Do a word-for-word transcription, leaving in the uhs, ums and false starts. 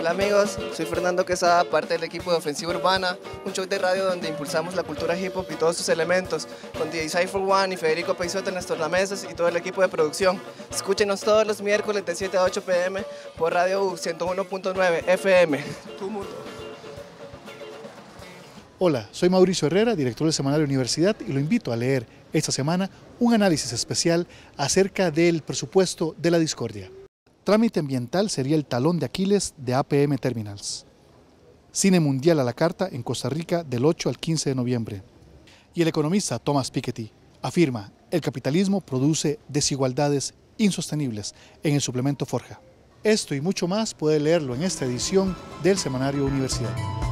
Hola amigos, soy Fernando Quesada, parte del equipo de Ofensiva Urbana, un show de radio donde impulsamos la cultura hip hop y todos sus elementos, con D J Cypher One y Federico Peixoto en las tornamesas y todo el equipo de producción. Escúchenos todos los miércoles de siete a ocho p m por Radio U ciento uno punto nueve F M. Tu mundo. Hola, soy Mauricio Herrera, director del semanario Universidad, y lo invito a leer esta semana un análisis especial acerca del presupuesto de la discordia. Trámite ambiental sería el talón de Aquiles de A P M Terminals. Cine mundial a la carta en Costa Rica del ocho al quince de noviembre. Y el economista Thomas Piketty afirma: el capitalismo produce desigualdades insostenibles en el suplemento Forja. Esto y mucho más puede leerlo en esta edición del semanario Universidad.